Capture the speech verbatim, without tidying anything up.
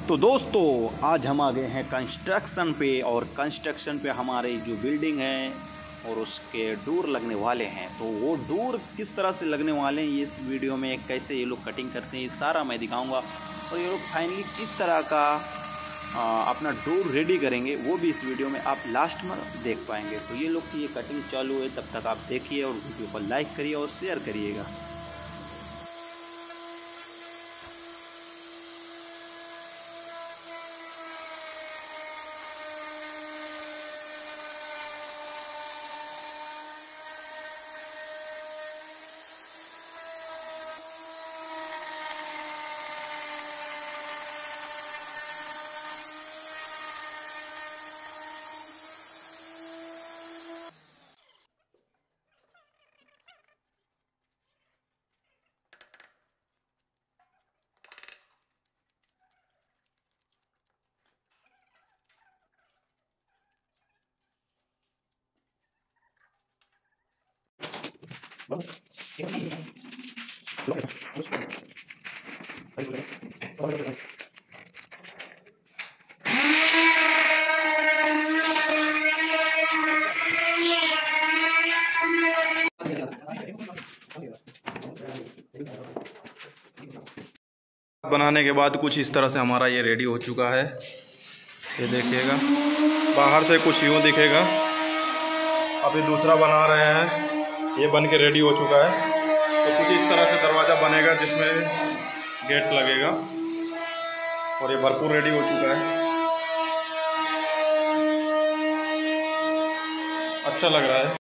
तो दोस्तों आज हम आ गए हैं कंस्ट्रक्शन पे, और कंस्ट्रक्शन पे हमारी जो बिल्डिंग है और उसके डोर लगने वाले हैं। तो वो डोर किस तरह से लगने वाले हैं, ये इस वीडियो में कैसे ये लोग कटिंग करते हैं ये सारा मैं दिखाऊंगा। और ये लोग फाइनली किस तरह का आ, अपना डोर रेडी करेंगे वो भी इस वीडियो में आप लास्ट में देख पाएंगे। तो ये लोग की ये कटिंग चालू है, तब तक आप देखिए और वीडियो को लाइक करिए और शेयर करिएगा। बनाने के बाद कुछ इस तरह से हमारा ये रेडी हो चुका है। ये देखिएगा, बाहर से कुछ यूँ दिखेगा। अभी दूसरा बना रहे हैं, ये बन के रेडी हो चुका है। तो कुछ इस तरह से दरवाज़ा बनेगा जिसमें गेट लगेगा, और ये भरपूर रेडी हो चुका है। अच्छा लग रहा है।